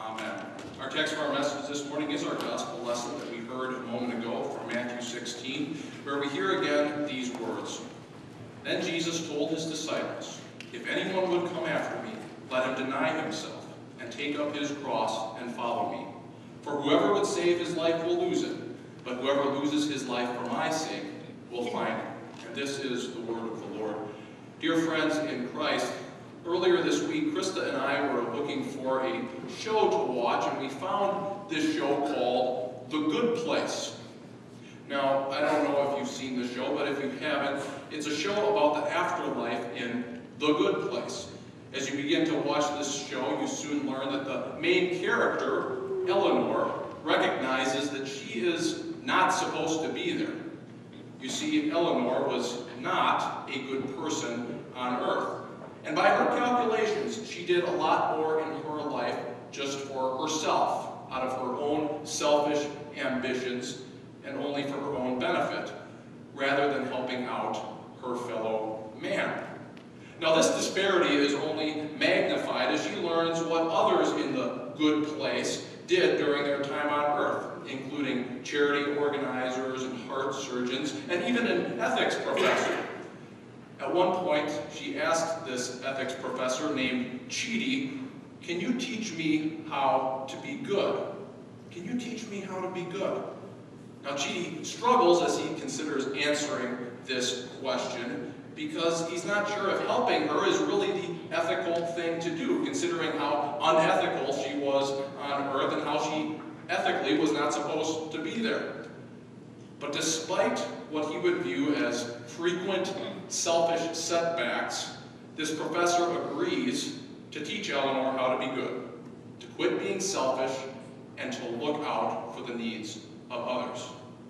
Amen. Our text for our message this morning is our gospel lesson that we heard a moment ago from Matthew 16, where we hear again these words. Then Jesus told his disciples, "If anyone would come after me, let him deny himself and take up his cross and follow me. For whoever would save his life will lose it, but whoever loses his life for my sake will find it." And this is the word of the Lord. Dear friends in Christ, earlier this week, Krista and I were looking for a show to watch, and we found this show called The Good Place. Now, I don't know if you've seen the show, but if you haven't, it's a show about the afterlife in The Good Place. As you begin to watch this show, you soon learn that the main character, Eleanor, recognizes that she is not supposed to be there. You see, Eleanor was not a good person on earth. And by her calculations, she did a lot more in her life just for herself, out of her own selfish ambitions and only for her own benefit, rather than helping out her fellow man. Now, this disparity is only magnified as she learns what others in the good place did during their time on earth, including charity organizers and heart surgeons, and even an ethics professor. At one point, she asked this ethics professor named Chidi, "Can you teach me how to be good? Can you teach me how to be good?" Now, Chidi struggles as he considers answering this question because he's not sure if helping her is really the ethical thing to do, considering how unethical she was on earth and how she ethically was not supposed to be there. But despite what he would view as frequent selfish setbacks, this professor agrees to teach Eleanor how to be good, to quit being selfish, and to look out for the needs of others.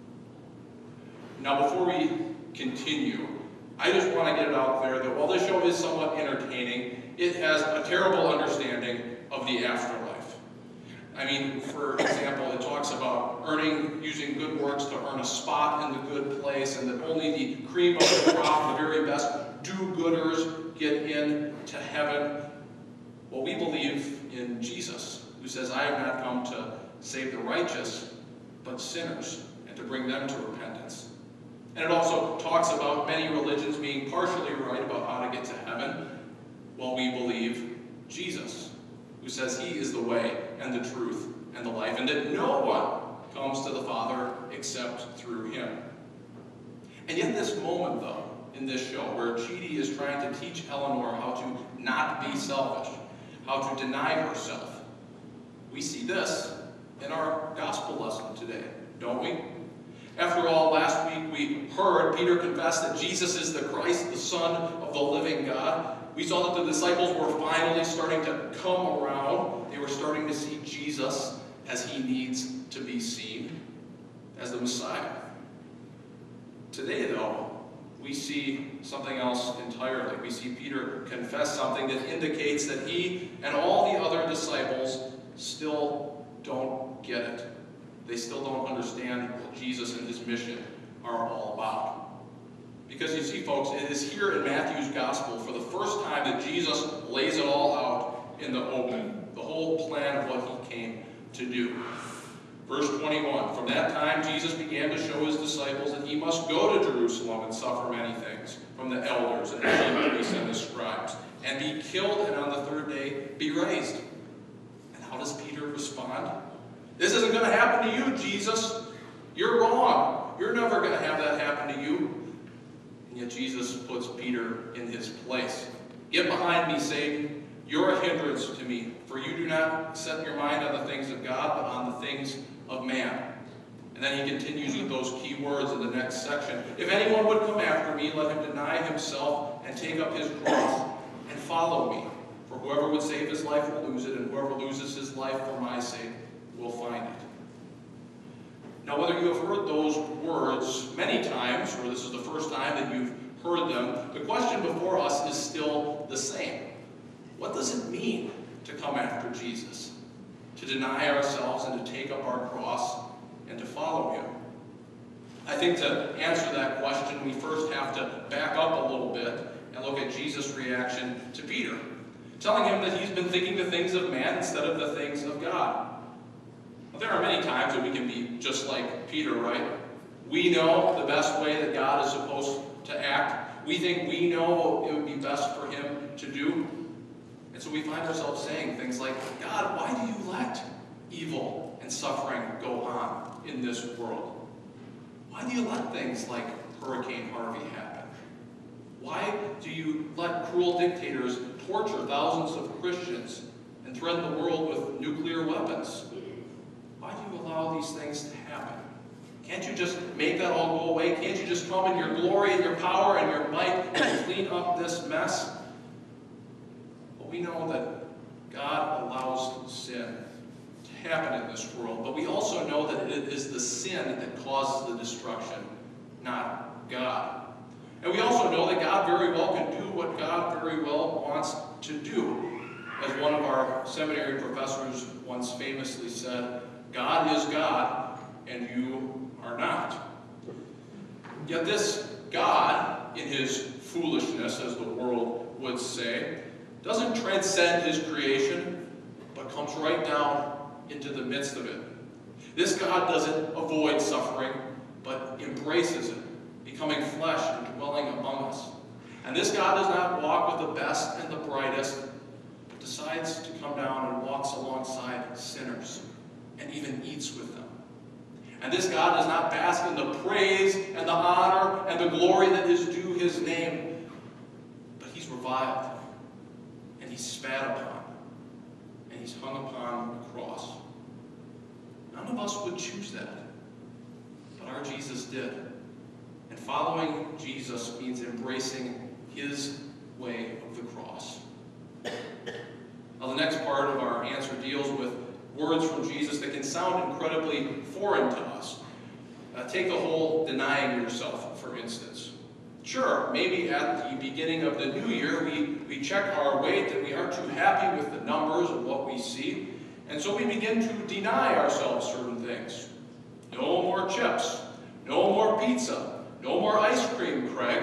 Now, before we continue, I just want to get it out there that while this show is somewhat entertaining, it has a terrible understanding of the afterlife. I mean, for example, it talks about using good works to earn a spot in the good place, and that only the cream of the crop, the very best do-gooders get into heaven. Well, we believe in Jesus, who says, "I have not come to save the righteous, but sinners, and to bring them to repentance." And it also talks about many religions being partially right about how to get to heaven. Well, we believe Jesus, who says he is the way and the truth and the life, and that no one comes to the Father except through him. And yet this moment, though, in this show, where Chidi is trying to teach Eleanor how to not be selfish, how to deny herself, we see this in our gospel lesson today, don't we? After all, last week we heard Peter confess that Jesus is the Christ, the Son of the living God. We saw that the disciples were finally starting to come around. They were starting to see Jesus as he needs to be seen, as the Messiah. Today, though, we see something else entirely. We see Peter confess something that indicates that he and all the other disciples still don't get it. They still don't understand what Jesus and his mission are all about. Because you see, folks, it is here in Matthew's gospel for the first time that Jesus lays it all out in the open, the whole plan of what he came to do. Verse 21, from that time Jesus began to show his disciples that he must go to Jerusalem and suffer many things from the elders and the chief priests and the scribes, and be killed, and on the third day be raised. And how does Peter respond? "This isn't going to happen to you, Jesus. You're wrong. You're never going to have that happen to you." And yet Jesus puts Peter in his place. "Get behind me, Satan. You're a hindrance to me, for you do not set your mind on the things of God, but on the things of man." And then he continues with those key words in the next section. "If anyone would come after me, let him deny himself and take up his cross and follow me. For whoever would save his life will lose it, and whoever loses his life for my sake will find it." Now, whether you have heard those words many times, or this is the first time that you've heard them, the question before us is still the same. What does it mean to come after Jesus? To deny ourselves and to take up our cross and to follow him? I think to answer that question, we first have to back up a little bit and look at Jesus' reaction to Peter. telling him that he's been thinking the things of man instead of the things of God. Well, there are many times that we can be just like Peter, right? We know the best way that God is supposed to act. We think we know what it would be best for him to do. And so we find ourselves saying things like, God, why do you let evil and suffering go on in this world? Why do you let things like Hurricane Harvey happen? Why do you let cruel dictators torture thousands of Christians and threaten the world with nuclear weapons? Why do you allow these things to happen? Can't you just make that all go away? Can't you just come in your glory and your power and your might and clean up this mess? Well, we know that God allows sin to happen in this world, but we also know that it is the sin that causes the destruction, not God. And we also know that God very well can do what God very well wants to do. As one of our seminary professors once famously said, God is God, and you are not. Yet this God, in his foolishness, as the world would say, doesn't transcend his creation, but comes right down into the midst of it. This God doesn't avoid suffering, but embraces it, becoming flesh and dwelling among us. And this God does not walk with the best and the brightest, but decides to come down and walks alongside sinners, and even eats with them. And this God does not bask in the praise and the honor and the glory that is due his name, but he's reviled, and he's spat upon, and he's hung upon a cross. None of us would choose that, but our Jesus did. And following Jesus means embracing his way of the cross. Now, the next part of our answer deals with words from Jesus that can sound incredibly foreign to us. Take the whole denying yourself, for instance. Sure, maybe at the beginning of the new year, we check our weight and we aren't too happy with the numbers of what we see, and so we begin to deny ourselves certain things. No more chips, no more pizza, no more ice cream, Craig.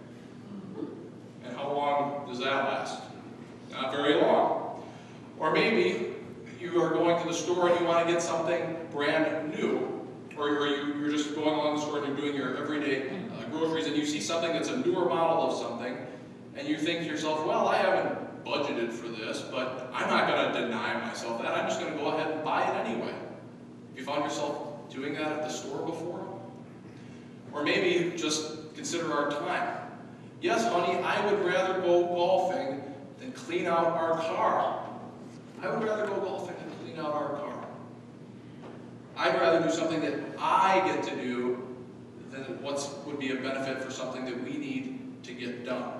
And how long does that last? Not very long. Or maybe you are going to the store and you want to get something brand new. Or you're just going along the store and you're doing your everyday groceries and you see something that's a newer model of something and you think to yourself, well, I haven't budgeted for this, but I'm not going to deny myself that. I'm just going to go ahead and buy it anyway. Have you found yourself doing that at the store before? Or maybe just consider our time. Yes, honey, I would rather go golfing than clean out our car. I would rather go golfing than clean out our car. I'd rather do something that I get to do than what would be a benefit for something that we need to get done.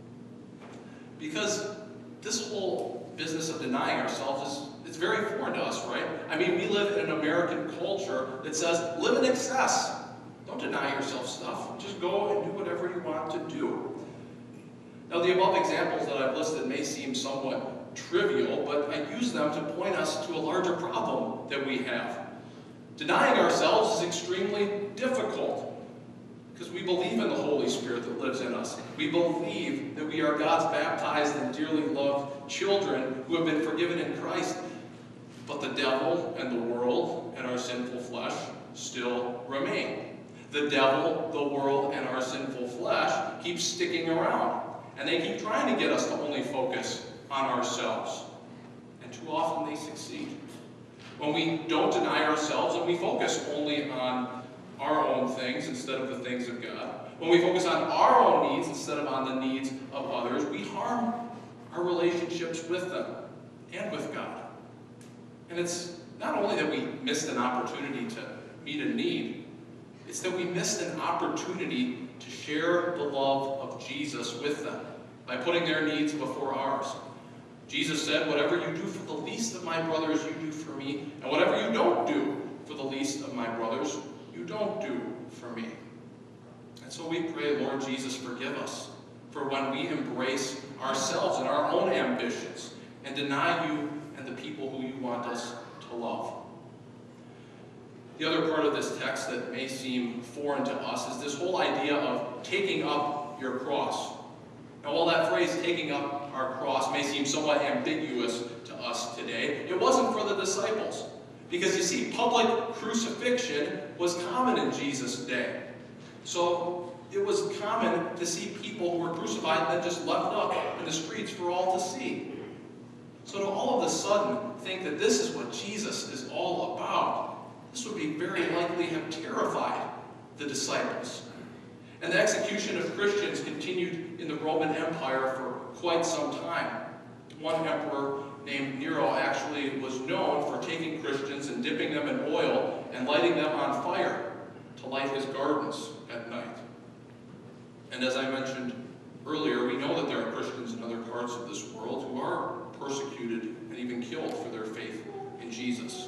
Because this whole business of denying ourselves it's very foreign to us, right? I mean, we live in an American culture that says, live in excess. Don't deny yourself stuff. Just go and do whatever you want to do. Now, the above examples that I've listed may seem somewhat trivial, but I use them to point us to a larger problem that we have. Denying ourselves is extremely difficult because we believe in the Holy Spirit that lives in us. We believe that we are God's baptized and dearly loved children who have been forgiven in Christ. But the devil and the world and our sinful flesh still remain. The devil, the world, and our sinful flesh keep sticking around. And they keep trying to get us to only focus on ourselves. And too often they succeed. When we don't deny ourselves and we focus only on our own things instead of the things of God, when we focus on our own needs instead of on the needs of others, we harm our relationships with them and with God. And it's not only that we missed an opportunity to meet a need, it's that we missed an opportunity to share the love of Jesus with them by putting their needs before ours. Jesus said, whatever you do for the least of my brothers, you do for me. And whatever you don't do for the least of my brothers, you don't do for me. And so we pray, Lord Jesus, forgive us for when we embrace ourselves and our own ambitions and deny you and the people who you want us to love. The other part of this text that may seem foreign to us is this whole idea of taking up your cross. Now, while that phrase, taking up our cross may seem somewhat ambiguous to us today. It wasn't for the disciples. Because you see, public crucifixion was common in Jesus' day. So it was common to see people who were crucified and then just left up in the streets for all to see. So to all of a sudden think that this is what Jesus is all about, this would be very likely have terrified the disciples. And the execution of Christians continued in the Roman Empire for quite some time. One emperor named Nero actually was known for taking Christians and dipping them in oil and lighting them on fire to light his gardens at night. And as I mentioned earlier, we know that there are Christians in other parts of this world who are persecuted and even killed for their faith in Jesus.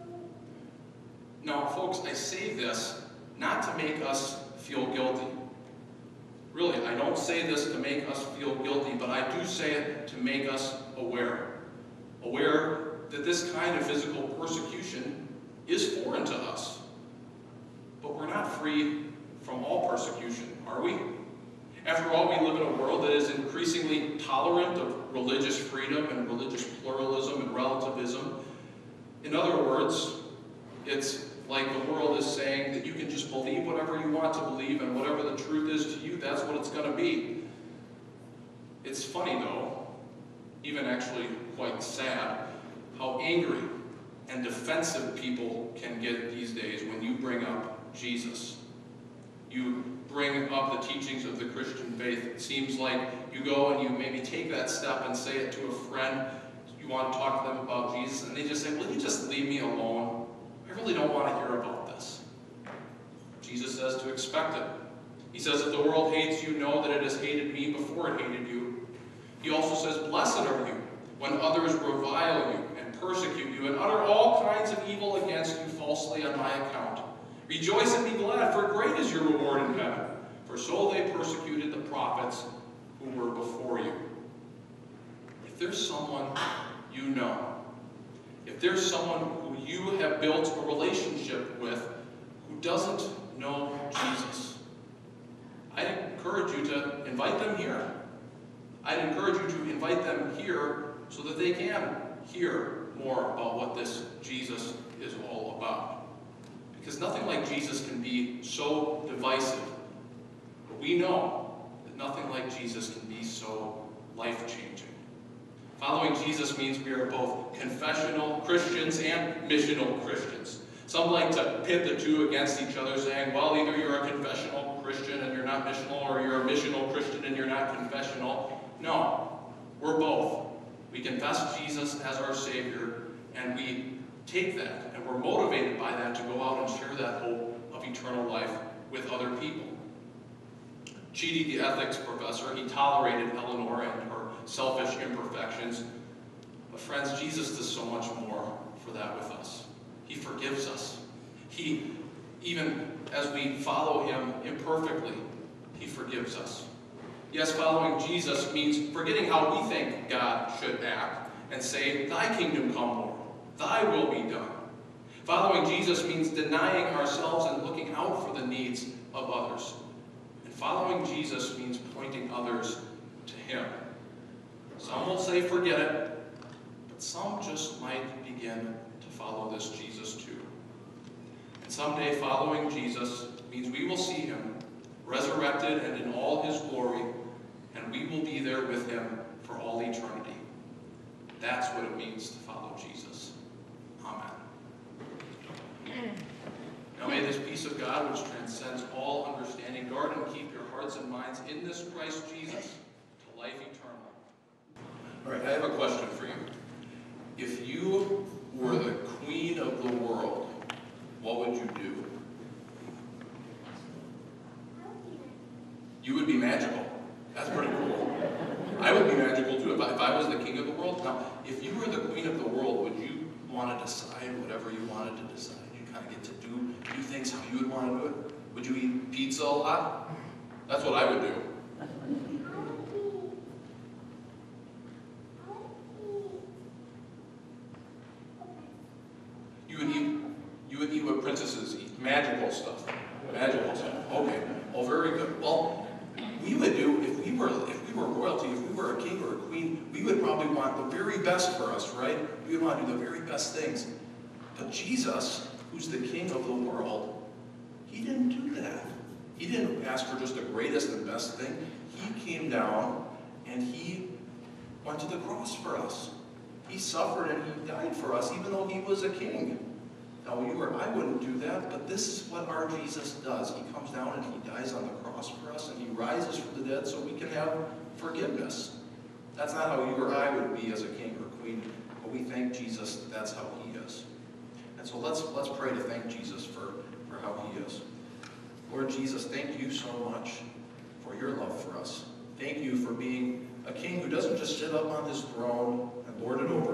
Now, folks, I say this not to make us feel guilty. Really, I don't say this to make us feel guilty, but I do say it to make us aware. Aware that this kind of physical persecution is foreign to us. But we're not free from all persecution, are we? After all, we live in a world that is increasingly tolerant of religious freedom and religious pluralism and relativism. In other words, it's like the world is saying that you can just believe whatever you want to believe, and whatever the truth is to you, that's what it's going to be. It's funny, though, even actually quite sad, how angry and defensive people can get these days when you bring up Jesus. You bring up the teachings of the Christian faith. It seems like you go and you maybe take that step and say it to a friend. You want to talk to them about Jesus, and they just say, "Will you just leave me alone? I really don't want to hear about this." Jesus says to expect it. He says, "If the world hates you, know that it has hated me before it hated you." He also says, "Blessed are you when others revile you and persecute you and utter all kinds of evil against you falsely on my account. Rejoice and be glad, for great is your reward in heaven. For so they persecuted the prophets who were before you." If there's someone you know, if there's someone who you have built a relationship with who doesn't know Jesus, I'd encourage you to invite them here. I'd encourage you to invite them here so that they can hear more about what this Jesus is all about. Because nothing like Jesus can be so divisive. But we know that nothing like Jesus can be so life-changing. Following Jesus means we are both confessional Christians and missional Christians. Some like to pit the two against each other, saying, well, either you're a confessional Christian and you're not missional, or you're a missional Christian and you're not confessional. No, we're both. We confess Jesus as our Savior, and we take that, and we're motivated by that to go out and share that hope of eternal life with other people. Chidi, the ethics professor, he tolerated Eleanor and her selfish imperfections. But friends, Jesus does so much more for that with us. He forgives us. He, even as we follow him imperfectly, he forgives us. Yes, following Jesus means forgetting how we think God should act and say, "Thy kingdom come, Lord. Thy will be done." Following Jesus means denying ourselves and looking out for the needs of others. And following Jesus means pointing others to him. Some will say forget it, but some just might begin to follow this Jesus too. And someday following Jesus means we will see him resurrected and in all his glory, and we will be there with him for all eternity. That's what it means to follow Jesus. Amen. Now may this peace of God, which transcends all understanding, guard and keep your hearts and minds in this Christ Jesus to life eternal. All right, I have a question for you. If you were the queen of the world, what would you do? You would be magical. That's pretty cool. I would be magical too if I was the king of the world. Now, if you were the queen of the world, would you want to decide whatever you wanted to decide? You kind of get to do things how you would want to do it? Would you eat pizza a lot? That's what I would do. You would eat what princesses eat. Magical stuff. Magical stuff. Okay. Oh, very good. Well, we would do, if we were royalty, if we were a king or a queen, want the very best for us, right? We want to do the very best things. But Jesus, who's the King of the world, he didn't do that. He didn't ask for just the greatest and best thing. He came down and he went to the cross for us. He suffered and he died for us, even though he was a king. Now, you or I wouldn't do that, but this is what our Jesus does. He comes down and he dies on the cross for us, and he rises from the dead so we can have forgiveness. That's not how you or I would be as a king or queen, but we thank Jesus that that's how he is. And so let's pray to thank Jesus for how he is. Lord Jesus, thank you so much for your love for us. Thank you for being a king who doesn't just sit up on his throne and lord it over